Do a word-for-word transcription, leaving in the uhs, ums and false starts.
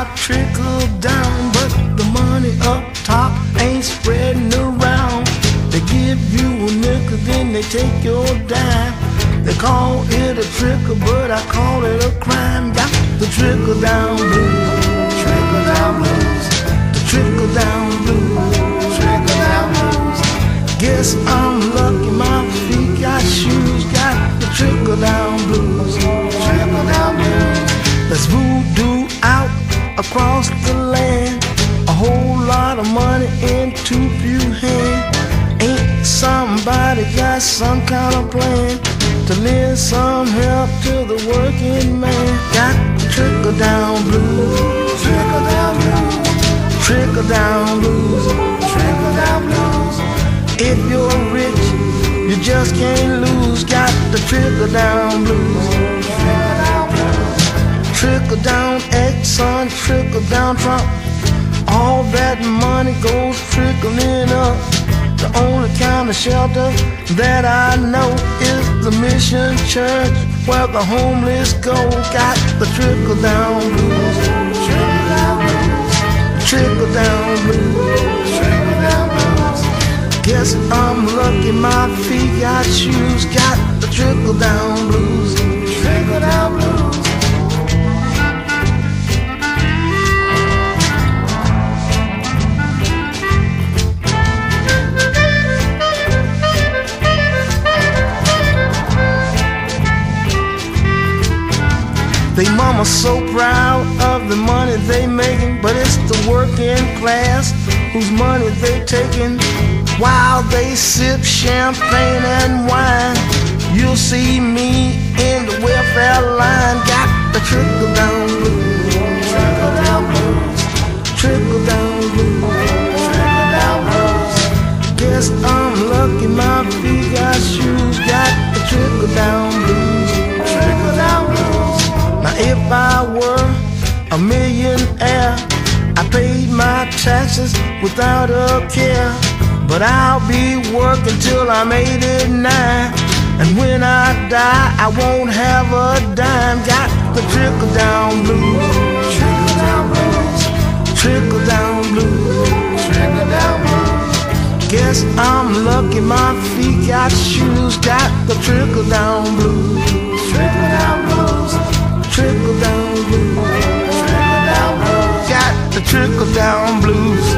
trickle down, but the money up top ain't spreading around. They give you a nickel, then they take your dime. They call it a trickle, but I call it a crime. Got the trickle down blues, trickle down blues, the trickle down blues, trickle down blues. Guess I'm lucky my feet got shoes. Got the trickle down blues, trickle down blues. Let's voodoo out across the land. A whole lot of money in too few hands. Ain't somebody got some kind of plan to lend some help to the working man? Got the trickle down blues, trickle down blues, trickle down blues, trickle down blues. If you're rich, you just can't lose. Got the trickle down blues, trickle down blues. Trickle down Exxon, trickle down Trump. All that money goes trickling up. The only kind of shelter that I know is the Mission Church, where the homeless go. Got the trickle down blues, trickle down blues, trickle down blues, trickle down blues. Guess I'm lucky my feet got shoes. Got the trickle down blues, trickle down blues. They mama's so proud of the money they making, but it's the working class whose money they taking. While they sip champagne and wine, you'll see me in the welfare line. Got the trickle down blues, trickle down blues, trickle down blues, trickle down blues. Guess I'm lucky my feet got shoes. Got the trickle down blues, trickle down blues. Now if I were a millionaire, I paid my taxes without a care. But I'll be working till I'm eighty-nine, and when I die, I won't have a dime. Got the trickle down blues, trickle down blues, trickle down blues, trickle down blues. Guess I'm lucky my feet got shoes. Got the trickle down blues, trickle down blues, trickle down blues, trickle down blues. Got the trickle down blues.